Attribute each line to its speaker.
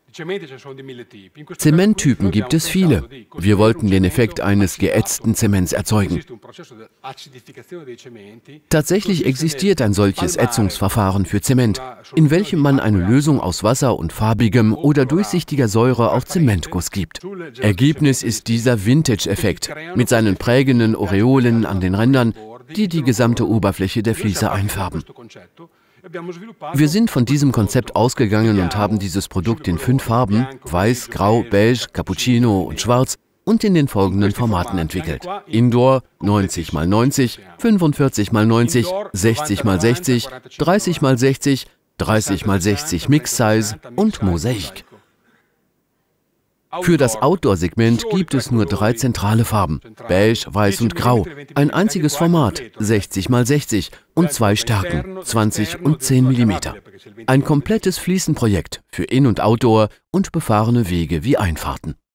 Speaker 1: Zementtypen gibt es viele. Wir wollten den Effekt eines geätzten Zements erzeugen. Tatsächlich existiert ein solches Ätzungsverfahren für Zement, in welchem man eine Lösung aus Wasser und farbigem oder durchsichtiger Säure auf Zementguss gibt. Ergebnis ist dieser Vintage-Effekt mit seinen prägenden Aureolen an den Rändern, die die gesamte Oberfläche der Fliese einfärben. Wir sind von diesem Konzept ausgegangen und haben dieses Produkt in 5 Farben, weiß, grau, beige, cappuccino und schwarz, und in den folgenden Formaten entwickelt. Indoor 90×90, 45×90, 60×60, 30×60, 30×60 Mix Size und Mosaik. Für das Outdoor-Segment gibt es nur 3 zentrale Farben, beige, weiß und grau, ein einziges Format, 60×60 und 2 Stärken, 20 und 10 mm. Ein komplettes Fliesenprojekt für In- und Outdoor und befahrene Wege wie Einfahrten.